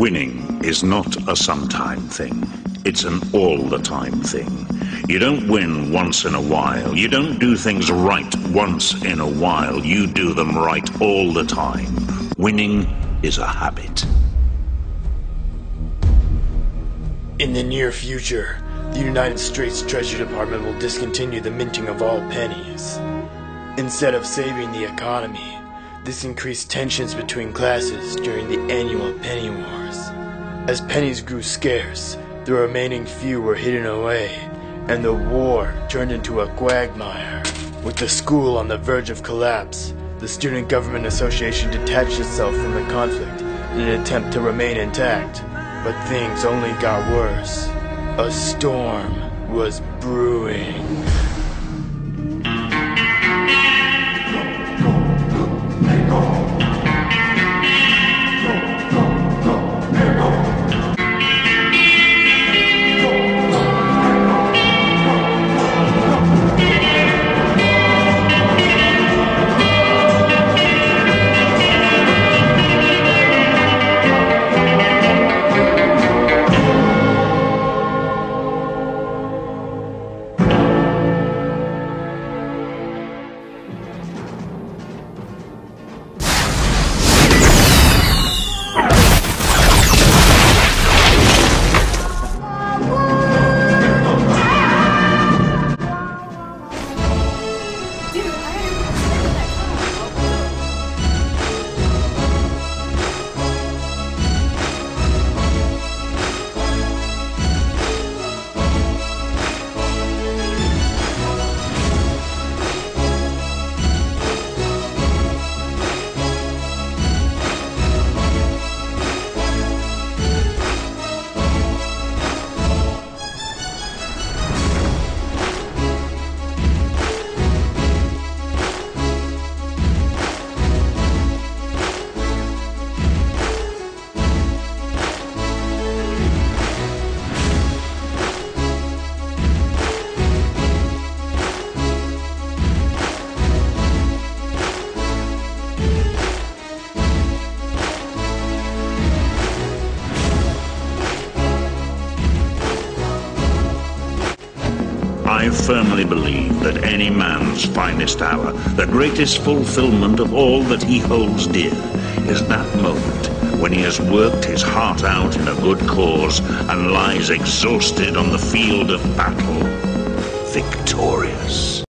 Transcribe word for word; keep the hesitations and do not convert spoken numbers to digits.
Winning is not a sometime thing. It's an all-the-time thing. You don't win once in a while. You don't do things right once in a while. You do them right all the time. Winning is a habit. In the near future, the United States Treasury Department will discontinue the minting of all pennies. Instead of saving the economy, this increased tensions between classes during the annual penny wars. As pennies grew scarce, the remaining few were hidden away, and the war turned into a quagmire. With the school on the verge of collapse, the Student Government Association detached itself from the conflict in an attempt to remain intact. But things only got worse. A storm was brewing. I firmly believe that any man's finest hour, the greatest fulfillment of all that he holds dear, is that moment when he has worked his heart out in a good cause and lies exhausted on the field of battle, victorious.